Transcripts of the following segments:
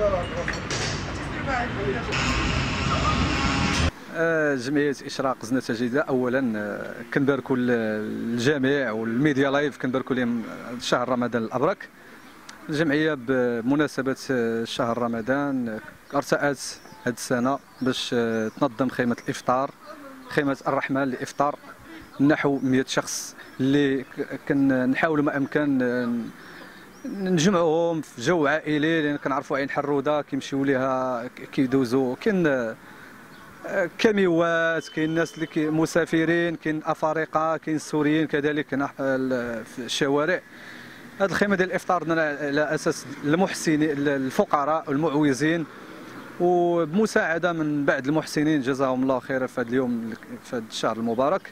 جمعية إشراق زناتة جديدة. أولا كنباركوا الجميع والميديا لايف، كنباركوا لهم شهر رمضان الأبرك. الجمعية بمناسبة شهر رمضان ارتأت هذه السنة باش تنظم خيمة الإفطار، خيمة الرحمن للإفطار، نحو 100 شخص اللي كنحاولوا ما أمكن نجمعوهم في جو عائلي، لأن كنعرفوا عين حرودة كيمشيو ليها كيدوزوا، كاين كاميوات، كاين الناس اللي مسافرين، كاين افارقه، كاين السوريين كذلك هنا في الشوارع. هذه الخيمه ديال الافطار على اساس المحسنين الفقراء والمعوزين، وبمساعده من بعض المحسنين جزاهم الله خيرا في هذا اليوم، في هذا الشهر المبارك.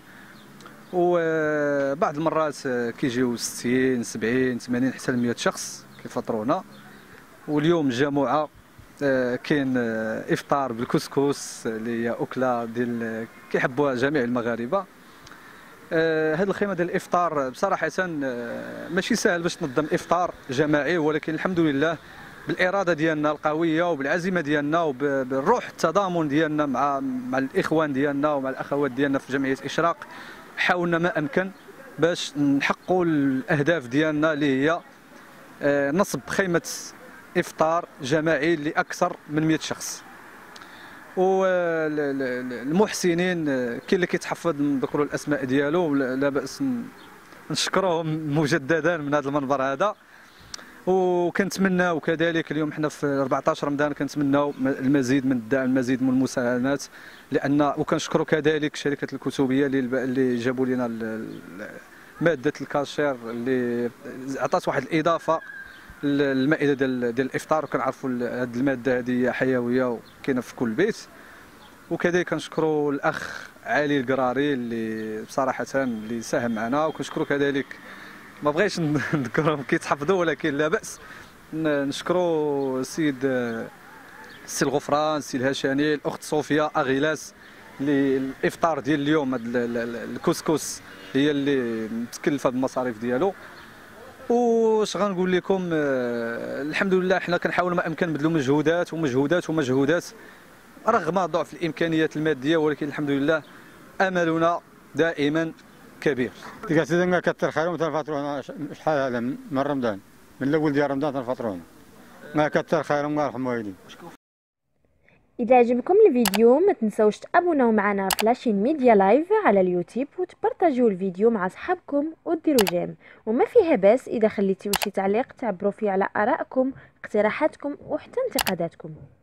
وبعض المرات كيجيو 60 70 80 حتى ل 100 شخص كيفطرونا. واليوم الجمعه كاين افطار بالكسكس اللي هي اكله ديال كيحبوها جميع المغاربه. هذه الخيمه ديال الافطار بصراحه ماشي سهل باش تنظم افطار جماعي، ولكن الحمد لله بالاراده ديالنا القويه وبالعزيمه ديالنا وبالروح التضامن ديالنا مع الاخوان ديالنا ومع الاخوات ديالنا في جمعيه اشراق، حاولنا ما امكن باش نحققوا الاهداف ديالنا اللي هي نصب خيمه افطار جماعي لاكثر من 100 شخص. والمحسنين كاين اللي كيتحفظ نذكروا الاسماء ديالو، لا باس نشكرهم مجددا من هذا المنبر هذا. وكنتمناو كذلك اليوم حنا في 14 رمضان كنتمناو المزيد من الدعم، المزيد من المساهمات، لان وكنشكروا كذلك شركه الكتبيه اللي جابوا لنا ماده الكاشير اللي عطات واحد الاضافه المائده ديال الافطار. وكنعرفوا هذه الماده هذه حيويه وكاينه في كل بيت. وكذلك كنشكروا الاخ علي القراري اللي بصراحه اللي ساهم معنا، وكنشكروا كذلك ما بغيتش نذكرهم كيتحفظوا ولكن لا باس نشكروا السي الغفران، السي الهاشاني، الاخت صوفيا اغيلاس اللي الافطار ديال اليوم الكسكس هي اللي متكلفه بالمصاريف ديالو. واش غنقول لكم، الحمد لله حنا كنحاولوا ما امكن نبذلوا مجهودات رغم ضعف الامكانيات الماديه، ولكن الحمد لله املنا دائما كبير. ديك السيده كثر خيرهم تنفطرونا شحال هذا من رمضان، من الاول ديال رمضان تنفطرونا، ما كثر خيرهم الله يرحم والديهم. إذا عجبكم الفيديو ما تنسوش تابوناو معنا في لاشين ميديا لايف على اليوتيوب، وتبارطاجيو الفيديو مع صحابكم وديروا جيم. وما فيها باس إذا خليتيو شي تعليق تعبروا فيه على آرائكم، اقتراحاتكم وحتى انتقاداتكم.